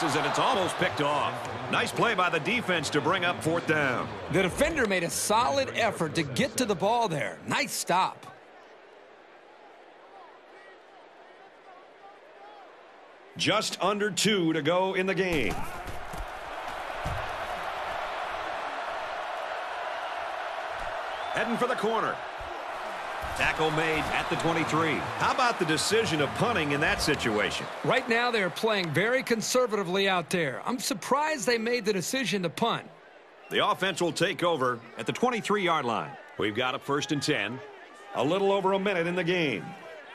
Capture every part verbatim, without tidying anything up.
passes, and it's almost picked off. Nice play by the defense to bring up fourth down. The defender made a solid effort to get to the ball there. Nice stop. Just under two to go in the game. Heading for the corner. Tackle made at the twenty-three. How about the decision of punting in that situation? Right now they're playing very conservatively out there. I'm surprised they made the decision to punt. The offense will take over at the twenty-three-yard line. We've got a first and ten. A little over a minute in the game.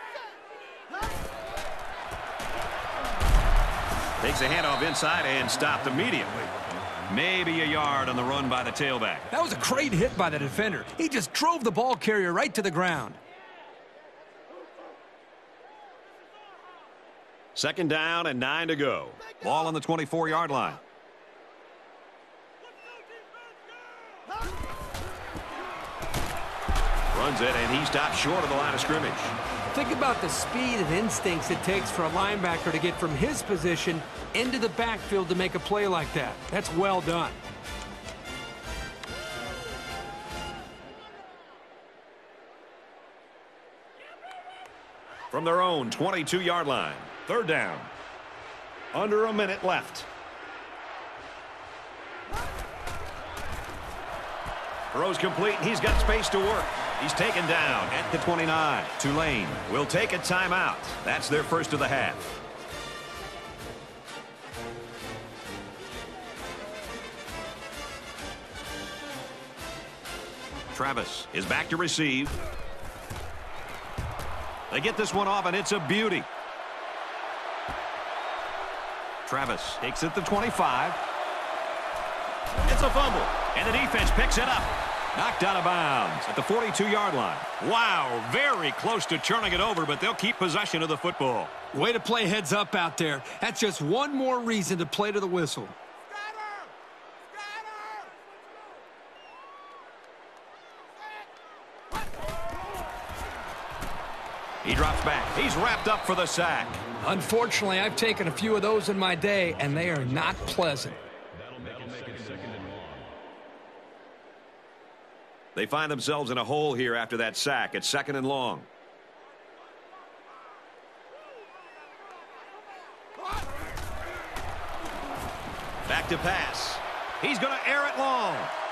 Takes a handoff inside and stopped immediately. Maybe a yard on the run by the tailback. That was a great hit by the defender. He just drove the ball carrier right to the ground. Second down and nine to go. Ball on the twenty-four-yard line. Runs it, and he stops short of the line of scrimmage. Think about the speed and instincts it takes for a linebacker to get from his position into the backfield to make a play like that. That's well done. From their own twenty-two-yard line, third down. Under a minute left. Throws complete, and he's got space to work. He's taken down at the twenty-nine. Tulane will take a timeout. That's their first of the half. Travis is back to receive. They get this one off, and it's a beauty. Travis takes it to twenty-five. It's a fumble, and the defense picks it up. Knocked out of bounds at the forty-two-yard line. Wow, very close to turning it over, but they'll keep possession of the football. Way to play heads up out there. That's just one more reason to play to the whistle. He drops back. He's wrapped up for the sack. Unfortunately, I've taken a few of those in my day, and they are not pleasant. They find themselves in a hole here after that sack. It's second and long. Back to pass. He's going to air it long.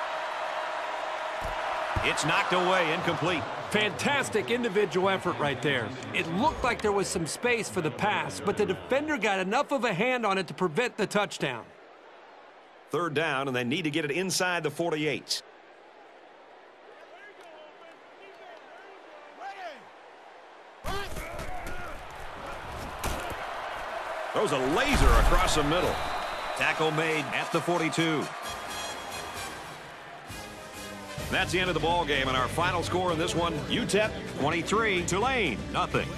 It's knocked away, incomplete. Fantastic individual effort right there. It looked like there was some space for the pass, but the defender got enough of a hand on it to prevent the touchdown. Third down, and they need to get it inside the forty-eight. Throws a laser across the middle. Tackle made at the forty-two. That's the end of the ball game, and our final score in this one, U T E P twenty-three, Tulane nothing.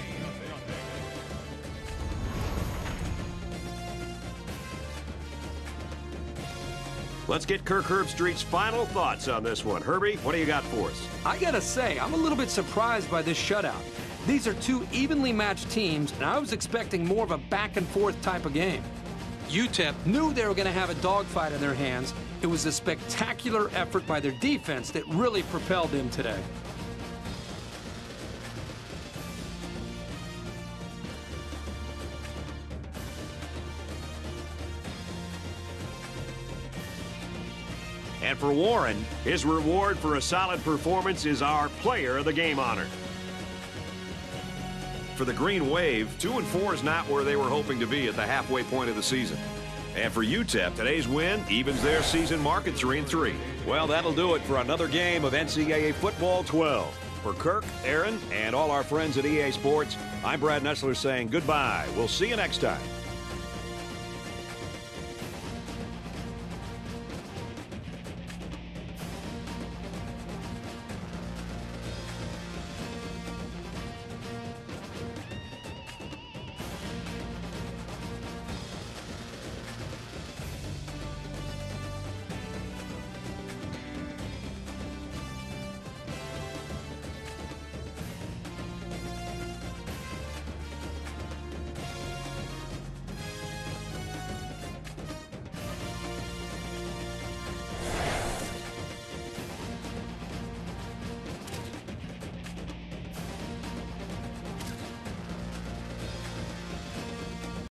Let's get Kirk Herbstreit's final thoughts on this one. Herbie, what do you got for us? I gotta say, I'm a little bit surprised by this shutout. These are two evenly matched teams, and I was expecting more of a back-and-forth type of game. U T E P knew they were going to have a dogfight in their hands. It was a spectacular effort by their defense that really propelled them today. And for Warren, his reward for a solid performance is our Player of the Game honor. For the Green Wave, two and four is not where they were hoping to be at the halfway point of the season. And for U T E P, today's win evens their season mark at three and three. Well, that'll do it for another game of N C double A Football twelve. For Kirk, Aaron, and all our friends at E A Sports, I'm Brad Nessler saying goodbye. We'll see you next time.